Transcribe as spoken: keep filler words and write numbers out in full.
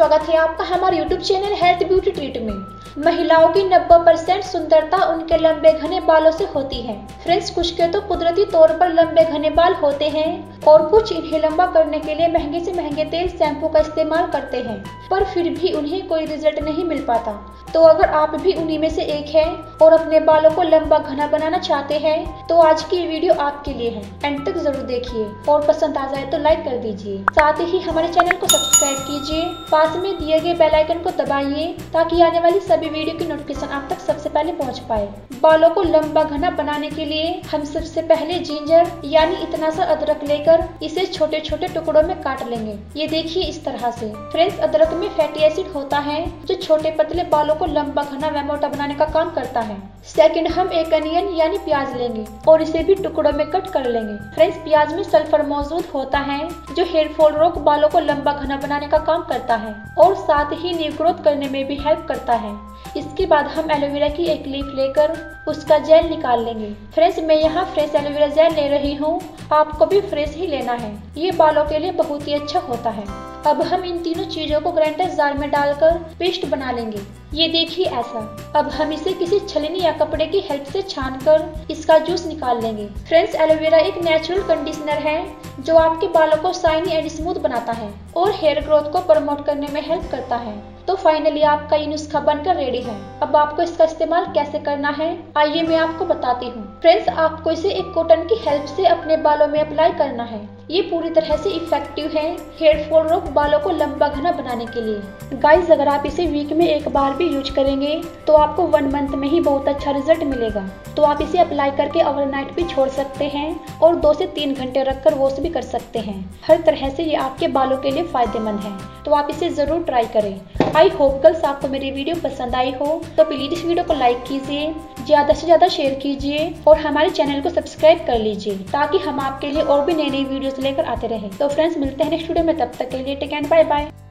स्वागत है आपका हमारे YouTube channel health beauty treat में। महिलाओं की नब्बे परसेंट सुंदरता उनके लंबे घने बालों से होती है। फ्रेंड्स, कुछ के तो कुदरती तौर पर लंबे घने बाल होते हैं और कुछ इन्हें लंबा करने के लिए महंगे से महंगे तेल शैम्पू का इस्तेमाल करते हैं, पर फिर भी उन्हें कोई रिजल्ट नहीं मिल पाता। तो अगर आप भी उन्हीं में से एक हैं और अपने बालों को लंबा घना बनाना चाहते हैं तो आज की वीडियो आपके लिए है। एंड तक जरूर देखिए और पसंद आ जाए तो लाइक कर दीजिए। साथ ही हमारे चैनल को सब्सक्राइब कीजिए, पास में दिए गए बेल आइकन को दबाइए ताकि आने वाली सभी वीडियो की नोटिफिकेशन आप तक सबसे पहले पहुंच पाए। बालों को लंबा घना बनाने के लिए हम सबसे पहले जिंजर यानी इतना सा अदरक लेकर इसे छोटे छोटे टुकड़ों में काट लेंगे। ये देखिए इस तरह से। फ्रेंड्स, अदरक में फैटी एसिड होता है जो छोटे पतले बालों को लंबा घना व मोटा बनाने का काम करता है। सेकंड, हम एक अनियन यानी प्याज लेंगे और इसे भी टुकड़ों में कट कर लेंगे। फ्रेंड्स, प्याज में सल्फर मौजूद होता है जो हेयर फॉल रोक बालों को लंबा घना बनाने का काम करता है और साथ ही न्यू ग्रोथ करने में भी हेल्प करता है। इसके बाद हम एलोवेरा की एक लीफ लेकर उसका जेल निकाल लेंगे। फ्रेंड्स, मैं यहाँ फ्रेश एलोवेरा जेल ले रही हूँ, आपको भी फ्रेश ही लेना है। ये बालों के लिए बहुत ही अच्छा होता है। अब हम इन तीनों चीजों को ग्राइंडर जार में डालकर पेस्ट बना लेंगे। ये देखिए ऐसा। अब हम इसे किसी छलनी या कपड़े की हेल्प से छानकर इसका जूस निकाल लेंगे। फ्रेंड्स, एलोवेरा एक नेचुरल कंडीशनर है जो आपके बालों को शाइनी एंड स्मूथ बनाता है और हेयर ग्रोथ को प्रमोट करने में हेल्प करता है। तो फाइनली आपका ये नुस्खा बनकर रेडी है। अब आपको इसका इस्तेमाल कैसे करना है आइए मैं आपको बताती हूँ। फ्रेंड्स, आपको इसे एक कॉटन की हेल्प से अपने बालों में अप्लाई करना है। ये पूरी तरह से इफेक्टिव है हेयर फॉल रोक बालों को लंबा घना बनाने के लिए। गाइस, अगर आप इसे वीक में एक बार भी यूज करेंगे तो आपको वन मंथ में ही बहुत अच्छा रिजल्ट मिलेगा। तो आप इसे अप्लाई करके ओवरनाइट भी छोड़ सकते हैं और दो से तीन घंटे रखकर वॉश भी कर सकते हैं। हर तरह से ये आपके बालों के लिए फायदेमंद है, तो आप इसे जरूर ट्राई करें। आई होप गर्ल्स आपको मेरी वीडियो पसंद आई हो तो प्लीज इस वीडियो को लाइक कीजिए, ज्यादा से ज्यादा शेयर कीजिए और हमारे चैनल को सब्सक्राइब कर लीजिए ताकि हम आपके लिए और भी नई नई वीडियोस लेकर आते रहें। तो फ्रेंड्स, मिलते हैं नेक्स्ट वीडियो में, तब तक के लिए टेक एंड बाय बाय।